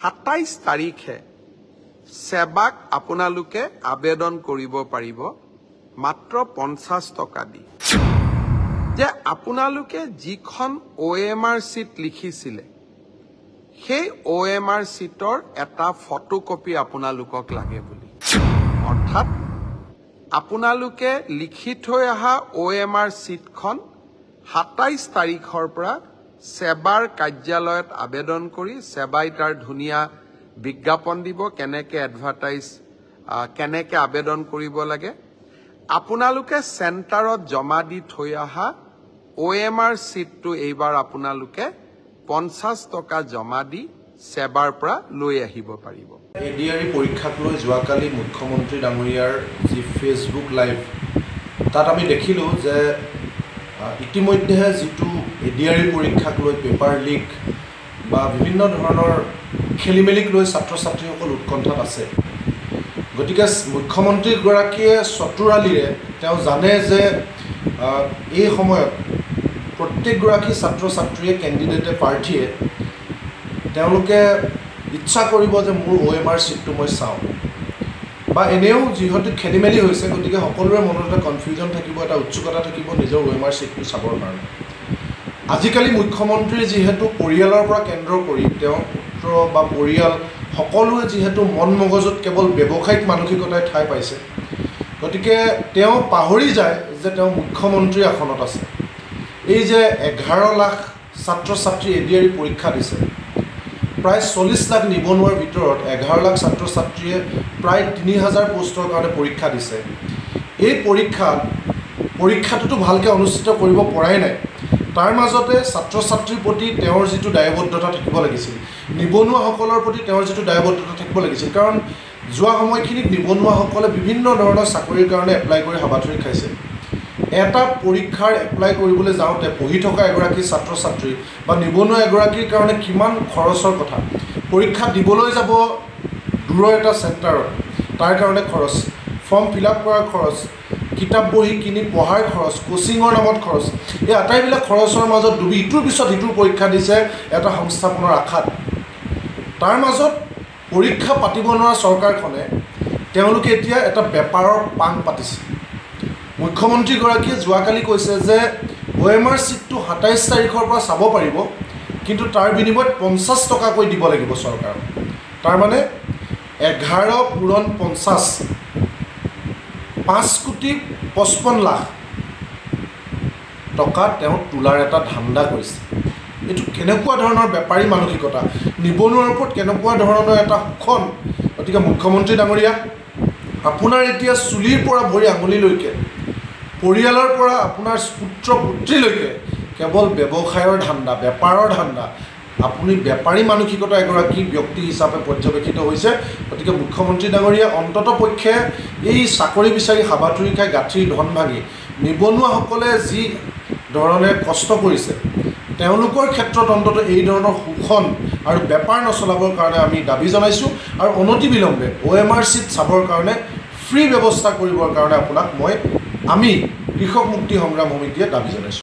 27 তাৰিখে সেৱাক আপোনালোকে আবেদন কৰিব পাৰিব মাত্ৰ 50 টকা দি যে আপোনালোকে যিখন OMR সিট লিখিছিলে সেই OMR সিটৰ এটা ফটোকপি আপোনালোকক লাগে বুলি অৰ্থাৎ আপোনালোকে লিখি থৈ অহা OMR সিটখন 27 তাৰিখৰ পৰা সেৱাৰ কাৰ্যালয়ত আবেদন কৰি সেৱাই তাৰ ধুনিয়া বিজ্ঞাপন দিব কেনেকে এডভাৰটাইজ কেনেকে আবেদন কৰিব লাগে আপোনালোকে সেন্টাৰত জমা দি থৈ অহা OMR সিটটো এইবাৰ আপোনালোকে 50 টকা জমা দি সেৱাৰ পৰা লৈ আহিব পাৰিব এডিআৰই পৰীক্ষাক লৈ যোৱাকালি মুখ্যমন্ত্ৰী ডাঙৰীয়াৰ যি ফেসবুক লাইভ তাত আমি দেখিলো যে ইতিমধ্যে যেটো এডিআৰই পৰীক্ষাক লৈ পেপাৰ লিক বা বিভিন্ন ধৰণৰ খেলিমেলিক লৈ ছাত্ৰ ছাত্ৰীসকল উৎকণ্ঠাত আছে গতিকে মুখ্যমন্ত্ৰী গৰাকীয়ে চতুৰালিৰে তেওঁ জানে যে এই সময়ত প্ৰত্যেকগৰাকী ছাত্ৰ ছাত্ৰীয়ে কেণ্ডিডেটে প্ৰাৰ্থীয়ে তেওঁলোকে ইচ্ছা কৰিব যে মোৰ OMR সিটটো মই চাওঁ বা এনেও যিহেতু খেলিমেলি হৈছে গতিকে সকলোৰে মনত এটা কনফিউজন থাকিব এটা উৎসুকতা থাকিব নিজৰ OMR সিটটো চাবৰ কাৰণে আজিকালি মুখ্যমন্ত্ৰী যেহেতু পৰিয়ালৰ পৰা কেন্দ্ৰ কৰি তেওঁ পুত্ৰ বা পৰিয়াল সকলোৱে যেহেতু মন মগজুত কেৱল ব্যৱসায়িক মানসিকতাই ঠাই পাইছে গতিকে তেওঁ পাহৰি যায় যে তেওঁ মুখ্যমন্ত্ৰী আসনত আছে এই যে 11 লাখ ছাত্ৰ ছাত্ৰী এডিআৰই পৰীক্ষা দিছে প্ৰায় 40 লাখ নিবনুৱাৰ ভিতৰত 11 লাখ ছাত্ৰ ছাত্ৰীয়ে প্ৰায় 3000 পোষ্টৰ কাৰণে পৰীক্ষা দিছে এই পৰীক্ষাটো ভালকৈ অনুষ্ঠিত কৰিব পৰাই নাই তাৰ মাজতে ছাত্ৰ ছাত্ৰীৰ প্ৰতি তেওঁৰ যেটো দায়বদ্ধতা থাকিব লাগিছিল নিবনুৱাসকলৰ প্ৰতি তেওঁৰ যেটো দায়বদ্ধতা থাকিব লাগিছিল কাৰণ যোৱা সময়খিনিত নিবনুৱাসকলে বিভিন্ন ধৰণৰ চাকৰিৰ কাৰণে এপ্লাই কৰি হাবাথুৰি খাইছে এটা পৰীক্ষাৰ এপ্লাই কৰিবলৈ যাওঁতে পঢ়ি থকা এগৰাকী ছাত্ৰ ছাত্ৰী বা নিবনুৱা এগৰাকীৰ কাৰণে কিমান খৰচৰ কথা পৰীক্ষা দিবলৈ যাব দূৰৰ এটা চেণ্টাৰত তাৰ কাৰণে খৰচ ফৰ্ম ফিল আপ কৰাৰ খৰচ কিতাপ বহি কিনি পঢ়াৰ খৰচ কোচিঙৰ নামত খৰচ এই আটাইবিলাক খৰচৰ মাজত ডুবি ইটোৰ পিছত ইটোৰ পৰীক্ষা দিছে এটা সংস্থাপনৰ আশাত তাৰ মাজত পৰীক্ষা পাতিব নোৱাৰা চৰকাৰখনে তেওঁলোকে এতিয়া এটা বেপাৰৰ পাং পাতিছে মুখ্যমন্ত্ৰী গৰাকীয়ে যোৱাকালি কৈছে যে OMR সিটটো 27 তাৰিখৰ পৰা চাব পাৰিব কিন্তু তাৰ বিনিময়ত 50 টকাকৈ দিব লাগিব চৰকাৰ তাৰ মানে 11 পূৰণ 50 5,55 লাখ টকা তেওঁ তোলাৰ এটা ধান্দা কৰিছে এটো কেনেকুৱা ধৰণৰ বেপাৰী মানসিকতা নিবনুৱাৰ ওপৰত কেনেকুৱা ধৰণৰ এটা শোষণ গতিকে মুখ্যমন্ত্ৰী ডাঙৰীয়া আপোনাৰ এতিয়া চুলিৰ পৰা ভৰি আঙুলিলৈকে পৰিয়ালৰ পৰা আপোনাৰ পুত্ৰ পুত্ৰীলৈকে কেৱল ব্যৱসায়ৰ ধান্দা বেপাৰৰ ধান্দা আপুনি বেপাৰী মানসিকতা এগৰাকী ব্যক্তি হিচাপে পৰ্যবেক্ষিত হৈছে গতিকে মুখ্যমন্ত্ৰী ডাঙৰীয়া অন্ততপক্ষে এই চাকৰি বিচাৰি হাবাথুৰি খাই গাঁঠিৰ ধন ভাঙি নিবনুৱাসকলে যি ধৰণে কষ্ট কৰিছে তেওঁলোকৰ ক্ষেত্ৰত অন্তত এই ধৰণৰ শোষণ আৰু বেপাৰ নচলাবৰ কাৰণে আমি দাবী জনাইছোঁ আৰু অনতিবিলম্বে OMR সিট চাবৰ কাৰণে ফ্ৰী ব্যৱস্থা কৰিবৰ কাৰণে আপোনাক আমি কৃষক মুক্তি সংগ্ৰাম সমিতিয়ে দাবী জনাইছোঁ